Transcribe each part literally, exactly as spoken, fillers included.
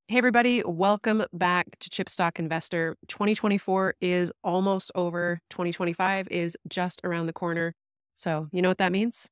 Hey, everybody, welcome back to Chipstock Investor. twenty twenty-four is almost over. twenty twenty-five is just around the corner. So, you know what that means?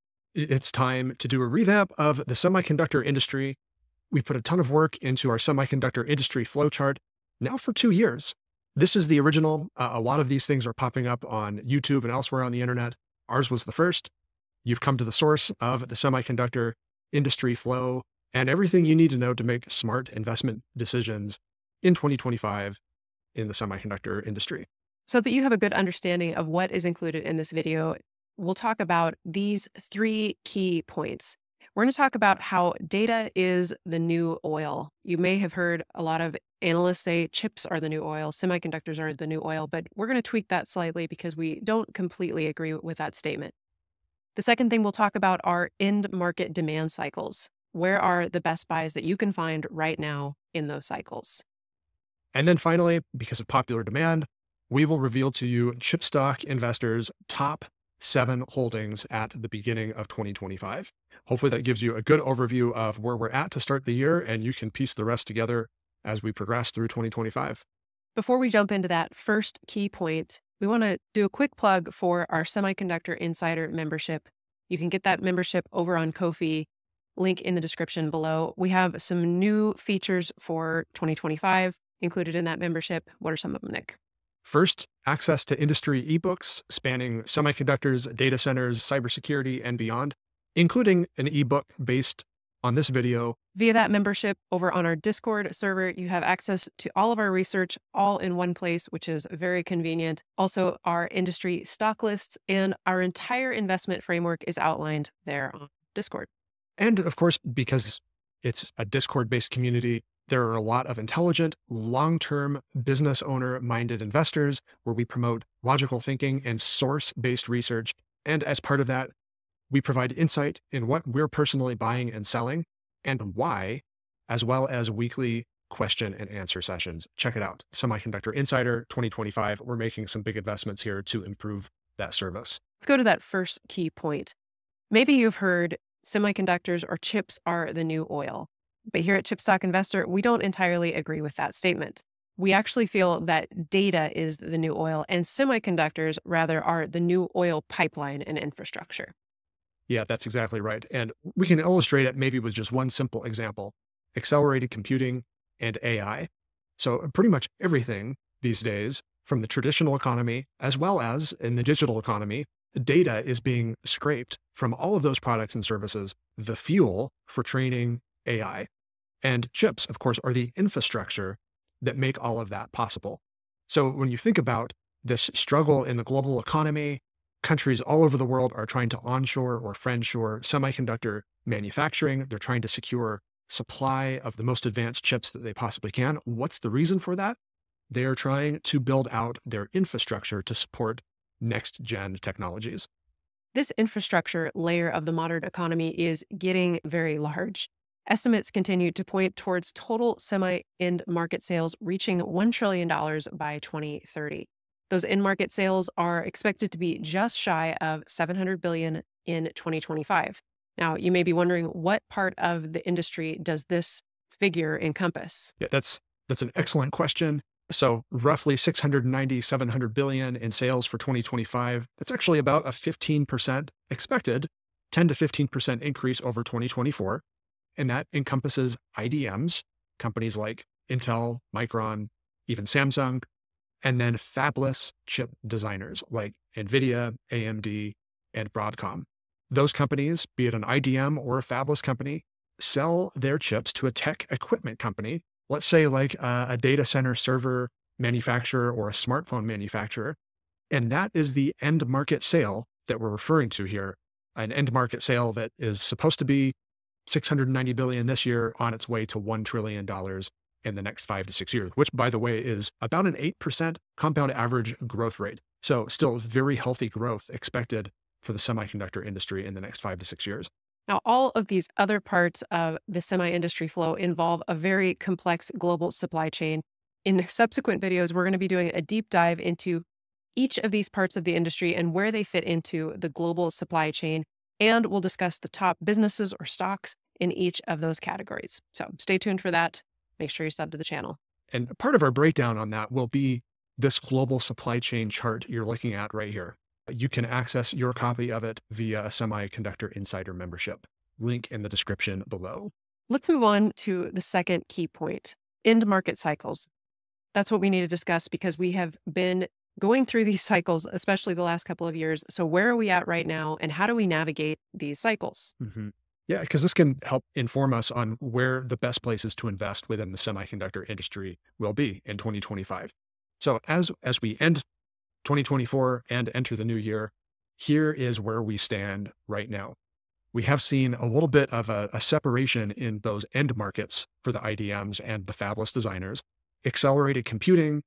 It's time to do a revamp of the semiconductor industry. We put a ton of work into our semiconductor industry flowchart now for two years. This is the original. Uh, a lot of these things are popping up on YouTube and elsewhere on the internet. Ours was the first. You've come to the source of the semiconductor industry flow and everything you need to know to make smart investment decisions in twenty twenty-five in the semiconductor industry. So that you have a good understanding of what is included in this video, we'll talk about these three key points. We're going to talk about how data is the new oil. You may have heard a lot of analysts say chips are the new oil, semiconductors are the new oil, but we're going to tweak that slightly because we don't completely agree with that statement. The second thing we'll talk about are end market demand cycles. Where are the best buys that you can find right now in those cycles? And then finally, because of popular demand, we will reveal to you chipstock investors' top seven holdings at the beginning of twenty twenty-five. Hopefully that gives you a good overview of where we're at to start the year, and you can piece the rest together as we progress through twenty twenty-five. Before we jump into that first key point, we want to do a quick plug for our Semiconductor Insider membership. You can get that membership over on Ko-fi, link in the description below. We have some new features for twenty twenty-five included in that membership. What are some of them, Nick? First, access to industry ebooks spanning semiconductors, data centers, cybersecurity, and beyond, including an ebook based on this video. Via that membership over on our Discord server, you have access to all of our research all in one place, which is very convenient. Also, our industry stock lists and our entire investment framework is outlined there on Discord. And of course, because it's a Discord-based community, there are a lot of intelligent, long-term business owner-minded investors where we promote logical thinking and source-based research. And as part of that, we provide insight in what we're personally buying and selling and why, as well as weekly question and answer sessions. Check it out. Semiconductor Insider twenty twenty-five. We're making some big investments here to improve that service. Let's go to that first key point. Maybe you've heard semiconductors or chips are the new oil. But here at Chipstock Investor, we don't entirely agree with that statement. We actually feel that data is the new oil and semiconductors rather are the new oil pipeline and infrastructure. Yeah, that's exactly right. And we can illustrate it maybe with just one simple example: accelerated computing and A I. So pretty much everything these days from the traditional economy, as well as in the digital economy, data is being scraped from all of those products and services, the fuel for training A I. And chips, of course, are the infrastructure that make all of that possible. So when you think about this struggle in the global economy, countries all over the world are trying to onshore or friendshore semiconductor manufacturing. They're trying to secure supply of the most advanced chips that they possibly can. What's the reason for that? They are trying to build out their infrastructure to support next-gen technologies. This infrastructure layer of the modern economy is getting very large. Estimates continue to point towards total semi-end market sales reaching one trillion dollars by twenty thirty. Those end market sales are expected to be just shy of seven hundred billion dollars in twenty twenty-five. Now, you may be wondering, what part of the industry does this figure encompass? Yeah, that's that's an excellent question. So roughly six hundred ninety, seven hundred billion in sales for twenty twenty-five. That's actually about a fifteen percent expected, ten to fifteen percent increase over twenty twenty-four. And that encompasses I D Ms, companies like Intel, Micron, even Samsung, and then fabless chip designers like NVIDIA, A M D, and Broadcom. Those companies, be it an I D M or a fabless company, sell their chips to a tech equipment company, let's say like a, a data center server manufacturer or a smartphone manufacturer. And that is the end market sale that we're referring to here, an end market sale that is supposed to be six hundred ninety billion dollars this year, on its way to one trillion dollars in the next five to six years, which, by the way, is about an eight percent compound average growth rate. So still very healthy growth expected for the semiconductor industry in the next five to six years. Now, all of these other parts of the semi-industry flow involve a very complex global supply chain. In subsequent videos, we're going to be doing a deep dive into each of these parts of the industry and where they fit into the global supply chain. And we'll discuss the top businesses or stocks in each of those categories. So stay tuned for that. make sure you sub to the channel. And part of our breakdown on that will be this global supply chain chart you're looking at right here. You can access your copy of it via a Semiconductor Insider membership. Link in the description below. Let's move on to the second key point, end market cycles. That's what we need to discuss because we have been going through these cycles, especially the last couple of years. So where are we at right now and how do we navigate these cycles? Mm-hmm. Yeah, because this can help inform us on where the best places to invest within the semiconductor industry will be in twenty twenty-five. So as, as we end twenty twenty-four and enter the new year, here is where we stand right now. We have seen a little bit of a, a separation in those end markets for the I D Ms and the fabless designers. Accelerated computing,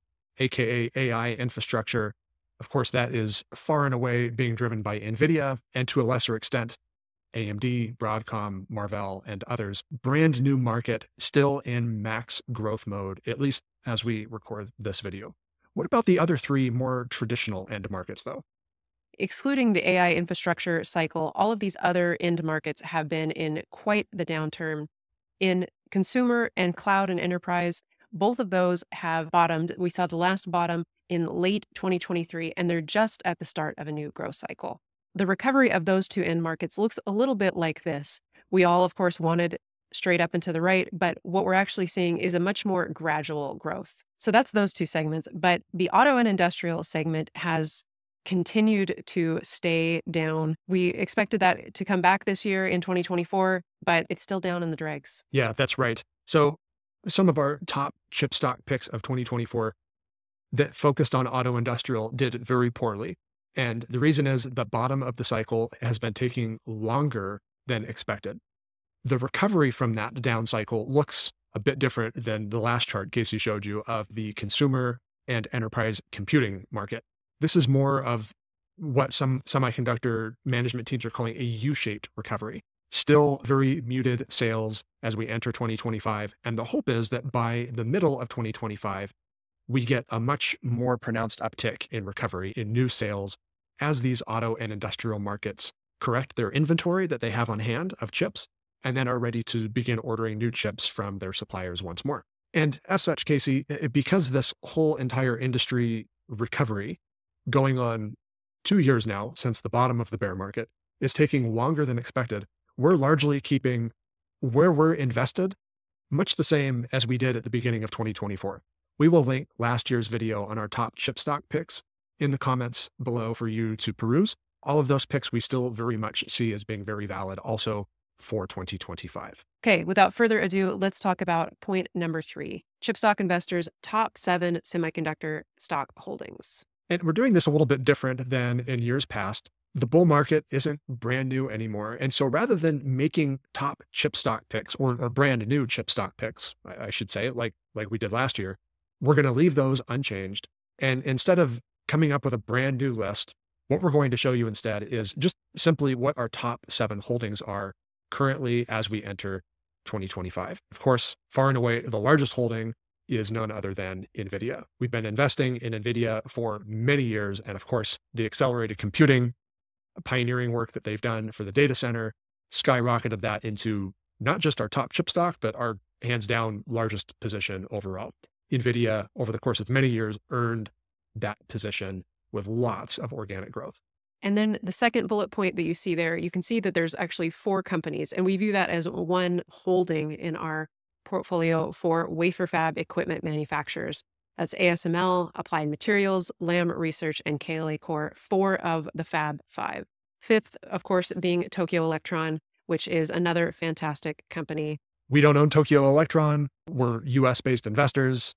aka A I infrastructure. Of course, that is far and away being driven by NVIDIA and to a lesser extent, A M D, Broadcom, Marvell, and others. Brand new market, still in max growth mode, at least as we record this video. What about the other three more traditional end markets though? Excluding the A I infrastructure cycle, all of these other end markets have been in quite the downturn. In consumer and cloud and enterprise, both of those have bottomed. We saw the last bottom in late twenty twenty-three, and they're just at the start of a new growth cycle. The recovery of those two end markets looks a little bit like this. We all, of course, wanted straight up and to the right, but what we're actually seeing is a much more gradual growth. So that's those two segments. But the auto and industrial segment has continued to stay down. We expected that to come back this year in twenty twenty-four, but it's still down in the dregs. Yeah, that's right. So some of our top chip stock picks of twenty twenty-four that focused on auto industrial did very poorly. And the reason is the bottom of the cycle has been taking longer than expected. The recovery from that down cycle looks a bit different than the last chart Kasey showed you of the consumer and enterprise computing market. This is more of what some semiconductor management teams are calling a U-shaped recovery. Still very muted sales as we enter twenty twenty-five. And the hope is that by the middle of twenty twenty-five, we get a much more pronounced uptick in recovery in new sales as these auto and industrial markets correct their inventory that they have on hand of chips and then are ready to begin ordering new chips from their suppliers once more. And as such, Kasey, because this whole entire industry recovery going on two years now since the bottom of the bear market is taking longer than expected, we're largely keeping where we're invested much the same as we did at the beginning of twenty twenty-four. We will link last year's video on our top chip stock picks in the comments below for you to peruse. All of those picks we still very much see as being very valid also for twenty twenty-five. Okay, without further ado, let's talk about point number three, chip stock investors' top seven semiconductor stock holdings. And we're doing this a little bit different than in years past. The bull market isn't brand new anymore. And so rather than making top chip stock picks or, or brand new chip stock picks, I, I should say, like, like we did last year, we're going to leave those unchanged. And instead of coming up with a brand new list, what we're going to show you instead is just simply what our top seven holdings are currently as we enter twenty twenty-five. Of course, far and away, the largest holding is none other than NVIDIA. We've been investing in NVIDIA for many years. And of course, the accelerated computing pioneering work that they've done for the data center skyrocketed that into not just our top chip stock, but our hands down largest position overall. NVIDIA, over the course of many years, earned that position with lots of organic growth. And then the second bullet point that you see there, you can see that there's actually four companies, and we view that as one holding in our portfolio for wafer fab equipment manufacturers. That's A S M L, Applied Materials, Lam Research, and K L A Corp, four of the Fab Five. Fifth, of course, being Tokyo Electron, which is another fantastic company. We don't own Tokyo Electron. We're U S-based investors.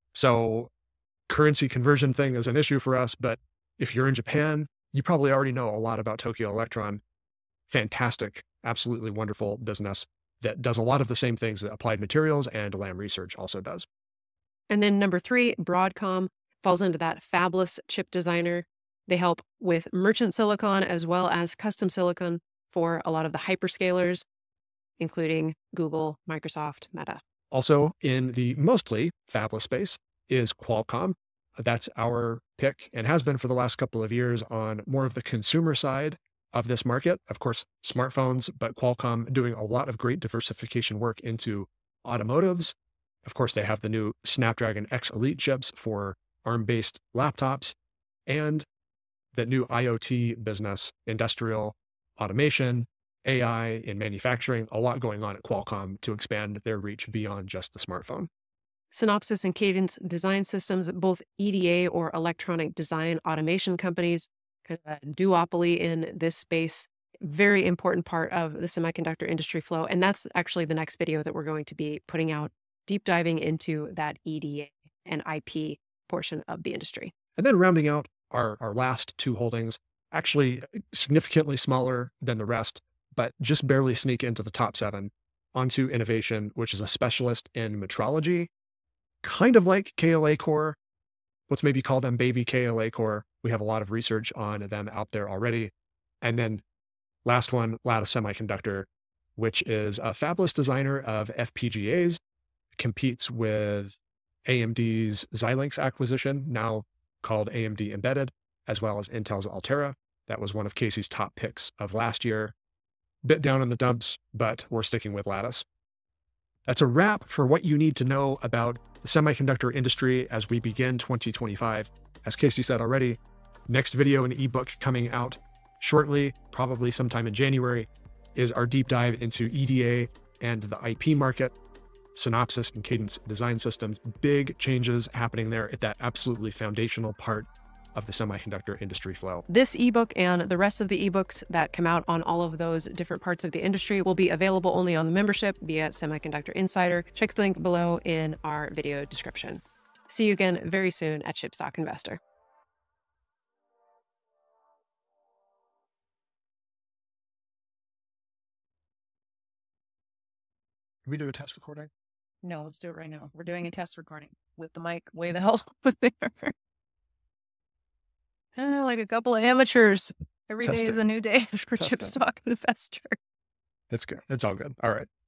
So currency conversion thing is an issue for us. But if you're in Japan, you probably already know a lot about Tokyo Electron. Fantastic, absolutely wonderful business that does a lot of the same things that Applied Materials and Lam Research also does. And then number three, Broadcom falls into that fabless chip designer. They help with merchant silicon as well as custom silicon for a lot of the hyperscalers, including Google, Microsoft, Meta. Also in the mostly fabless space is Qualcomm. That's our pick and has been for the last couple of years on more of the consumer side of this market. Of course, smartphones, but Qualcomm doing a lot of great diversification work into automotives Of course, they have the new Snapdragon X Elite chips for ARM-based laptops and the new IoT business, industrial automation, A I in manufacturing, a lot going on at Qualcomm to expand their reach beyond just the smartphone. Synopsys and Cadence Design Systems, both E D A or electronic design automation companies, kind of a duopoly in this space. Very important part of the semiconductor industry flow. And that's actually the next video that we're going to be putting out, deep diving into that E D A and I P portion of the industry. And then rounding out our, our last two holdings, actually significantly smaller than the rest, but just barely sneak into the top seven, onto Innovation, which is a specialist in metrology, kind of like K L A Core. Let's maybe call them baby K L A Core. We have a lot of research on them out there already. And then last one, Lattice Semiconductor, which is a fabless designer of F P G As, competes with A M D's Xilinx acquisition, now called A M D Embedded, as well as Intel's Altera. That was one of Kasey's top picks of last year. Bit down in the dumps, but we're sticking with Lattice. That's a wrap for what you need to know about the semiconductor industry as we begin twenty twenty-five. As Kasey said already, next video and ebook coming out shortly, probably sometime in January, is our deep dive into E D A and the I P market, Synopsys and Cadence Design Systems. Big changes happening there at that absolutely foundational part of the semiconductor industry flow. This ebook and the rest of the ebooks that come out on all of those different parts of the industry will be available only on the membership via Semiconductor Insider. Check the link below in our video description. See you again very soon at Chipstock Investor. Can we do a test recording? No, let's do it right now. We're doing a test recording with the mic way the hell over there. Eh, like a couple of amateurs. Every Test day it. is a new day for Test it. Chipstock Investor. It's good. It's all good. All right.